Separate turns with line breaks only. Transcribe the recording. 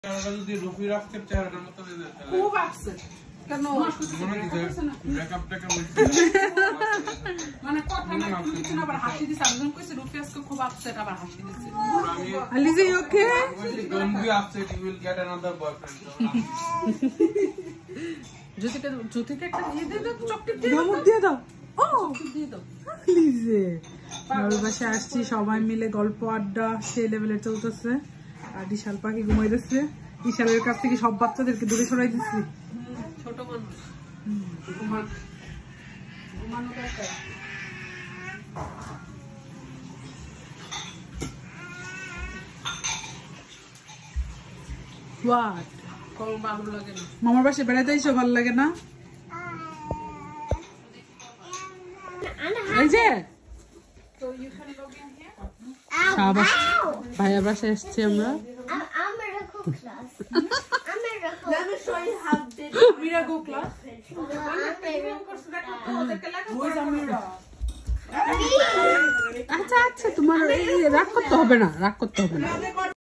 যদি রুপি রাখতে চেহারাটার মতো
খুব আসছে কেন মানে কথা না কিছু না আবার হাসি দিছে একজন কইছে রুপি আজকে খুব আপসেট আবার হাসি দিছে
Alize, you okay?
Don't be upset, you will get another boyfriend.
জ্যোতিকে একটা দিয়ে দাও চকলেট
দিয়ে দাও ও
দিয়ে দাও
Alize আমার বাসায় আসছি সবাই মিলে গল্প আড্ডা সেই লেভেলে চলতেছে আর বিশাল পাখি ঘুমাইতেছে বিশালের কাছ থেকে সব বাচ্চাদেরকে দূরে সরাই দিচ্ছি
ছোট মানুষ ঘুমানো দরকার
হোয়াট
কোন ভালো লাগে না
মামার বাসায় বেড়াতে এসে ভালো লাগে না এই যে ভাইয়া বাসায় এসছি আমরা
Let me show you how did
Amira go class
আচ্ছা আচ্ছা তোমার রাগ করতে হবে না